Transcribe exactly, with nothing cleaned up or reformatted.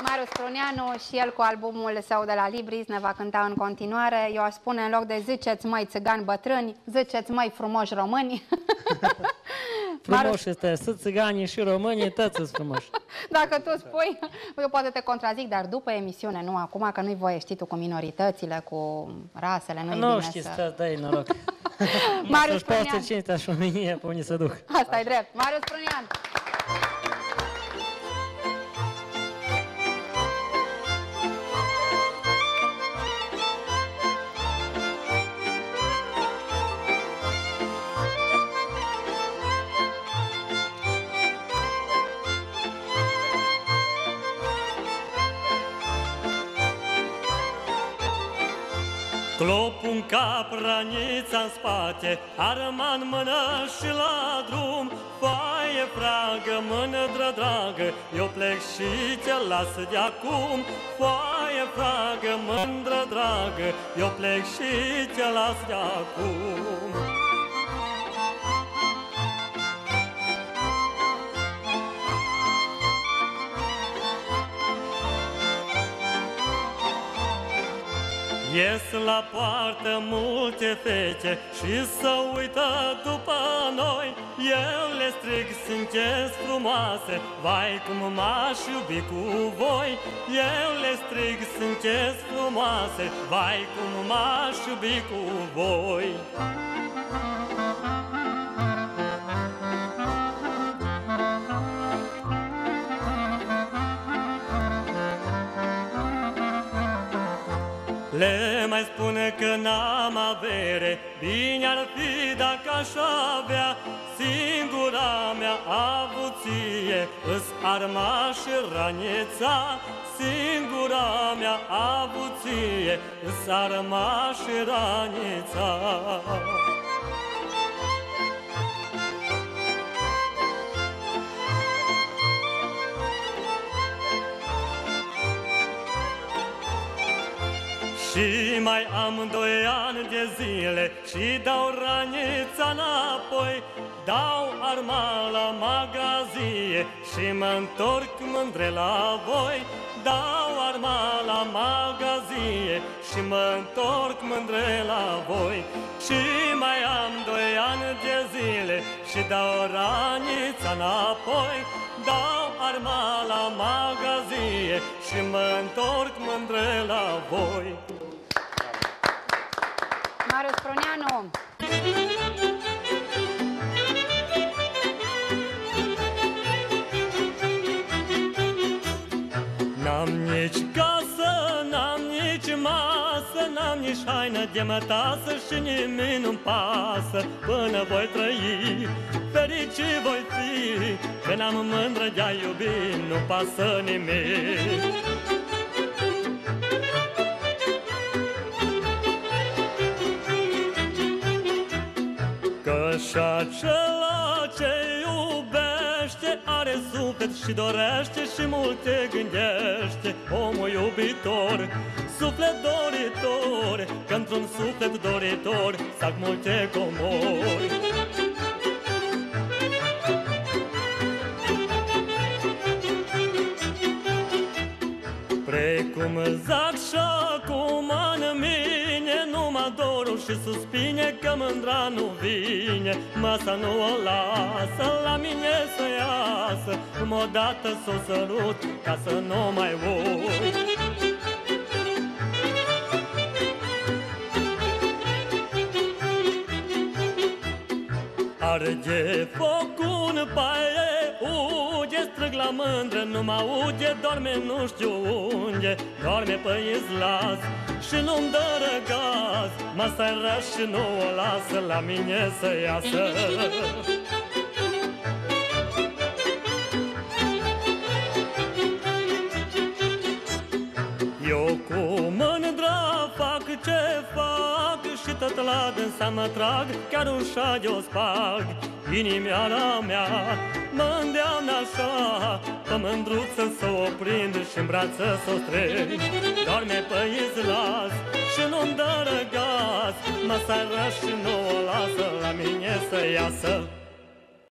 Marius Pruneanu și el cu albumul său de la Libris ne va cânta în continuare. Eu aș spune în loc de ziceți măi țigani bătrâni, ziceți măi frumoși români. Frumos Marius... este, și țiganii și românii, toți sunt frumoși. Dacă tu spui, eu poate te contrazic, dar după emisiune, nu acum, că nu-i voie, știi tu, cu minoritățile, cu rasele, nu-i Nu bine știți, să... dă-i noroc. Marius Pruneanu. Să-și cinstea și omenie pe unii să duc. Asta e drept. Marius Pruneanu. Clopul în cap, ranița în spate, arma în mână și la drum. Foaie fragă, mână dragă, eu plec și te las de acum. Foaie fragă, mândră dragă, eu plec și te las de acum. Ies la poartă multe fete și să uită după noi. Eu le strig, sunteți frumoase, vai cum m-aș iubi cu voi. Eu le strig, sunteți frumoase, vai cum m-aș iubi cu voi. Le mai spune că n-am avere, bine ar fi dacă aș avea. Singura mea avuție îs arma și ranița. Singura mea avuție îs arma și ranița. Și mai am doi ani de zile și dau ranița înapoi. Dau arma la magazie și mă întorc mândre la voi. Dau arma la magazie și mă întorc mândre la voi. Și mai am doi ani de zile și dau ranița înapoi. Dau arma la magazie și mă întorc mândre la voi. Marius Pruneanu. N-am nici casă, n-am nici masă, n-am nici haină de mătasă și nimeni nu-mi pasă până voi trăi. Fericit voi fi, că n-am mândră de-a iubi, nu pasă nimic. Că și acela ce iubește are suflet și dorește și multe gândește. Omul iubitor, suflet doritor, că într-un suflet doritor zac multe comori. Precum zac și acum în mine, numai dorul și suspine, că mândra nu vine. Masa nu o lasă la mine să iasă, cum odată s-o sărut ca să nu mai uit. Arde focul în paie, uge, strâng la mândră, nu mă auge, doarme nu știu unde, doarme pe izlaz și nu-mi dă răgaz. Masa-i răș și nu o lasă la mine să iasă. Eu cu mândră fac ce fac și tot la dânsa mă trag, chiar ușa de-o sparg. Inimioara mea mă îndeamnă așa, pe mândruță să o prind și-n brață să o strâng. Doarme pe izlaz și nu-mi dă răgaz, mă sară și nu o lasă la mine să iasă.